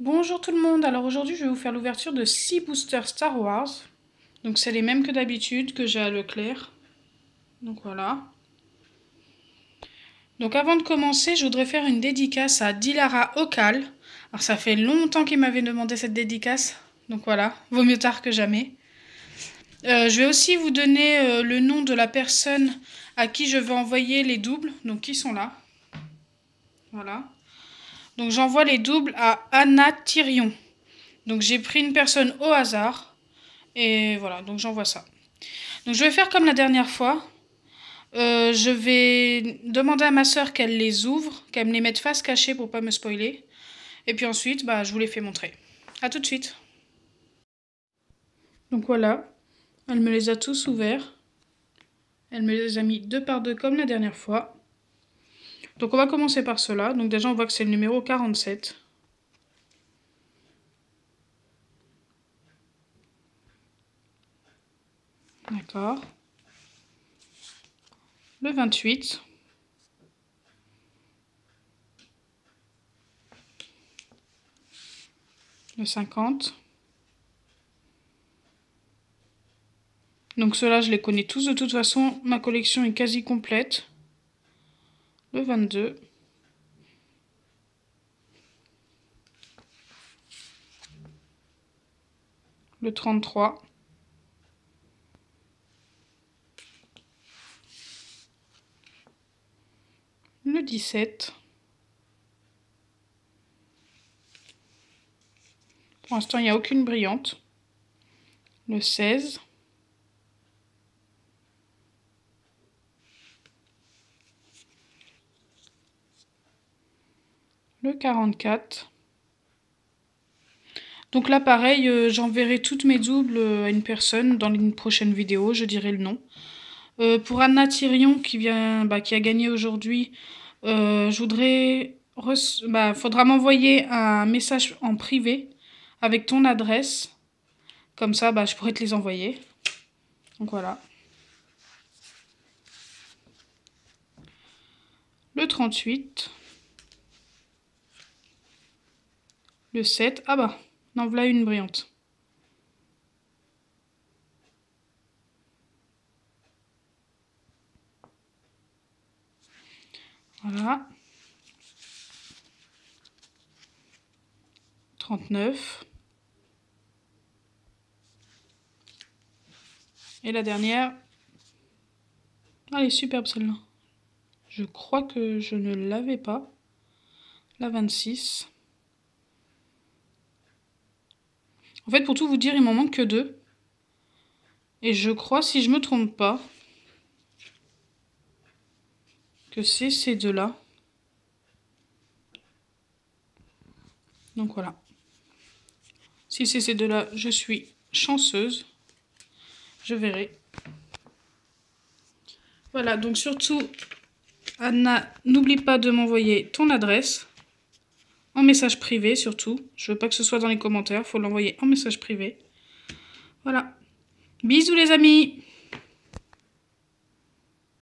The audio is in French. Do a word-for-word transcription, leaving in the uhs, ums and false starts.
Bonjour tout le monde, alors aujourd'hui je vais vous faire l'ouverture de six boosters Star Wars. Donc c'est les mêmes que d'habitude que j'ai à Leclerc. Donc voilà. Donc avant de commencer, je voudrais faire une dédicace à Dilara Okal. Alors ça fait longtemps qu'il m'avait demandé cette dédicace. Donc voilà, vaut mieux tard que jamais. Euh, je vais aussi vous donner euh, le nom de la personne à qui je vais envoyer les doubles. Donc qui sont là. Voilà. Donc j'envoie les doubles à Anna Thirion. Donc j'ai pris une personne au hasard. Et voilà, donc j'envoie ça. Donc je vais faire comme la dernière fois. Euh, je vais demander à ma soeur qu'elle les ouvre, qu'elle me les mette face cachée pour pas me spoiler. Et puis ensuite, bah, je vous les fais montrer. A tout de suite. Donc voilà, elle me les a tous ouverts. Elle me les a mis deux par deux comme la dernière fois. Donc on va commencer par cela. Donc déjà on voit que c'est le numéro quarante-sept. D'accord. Le vingt-huit. Le cinquante. Donc ceux-là, je les connais tous de toute façon. Ma collection est quasi complète. Le vingt-deux. Le trente-trois. Le dix-sept. Pour l'instant, il n'y a aucune brillante. Le seize. Le quarante-quatre. Donc là, pareil, euh, j'enverrai toutes mes doubles à une personne dans une prochaine vidéo, je dirai le nom. Euh, pour Anna Thirion, qui, vient, bah, qui a gagné aujourd'hui, euh, je voudrais... Bah, faudra m'envoyer un message en privé avec ton adresse. Comme ça, bah, je pourrais te les envoyer. Donc voilà. Le trente-huit. Le sept. Ah bah, en voilà une brillante. Voilà. trente-neuf. Et la dernière. Ah, elle est superbe celle-là. Je crois que je ne l'avais pas. La vingt-six. En fait, pour tout vous dire, il m'en manque que deux. Et je crois, si je me trompe pas, que c'est ces deux-là. Donc voilà. Si c'est ces deux-là, je suis chanceuse. Je verrai. Voilà, donc surtout, Anna, n'oublie pas de m'envoyer ton adresse. En message privé, surtout. Je veux pas que ce soit dans les commentaires, il faut l'envoyer en message privé. Voilà. Bisous les amis!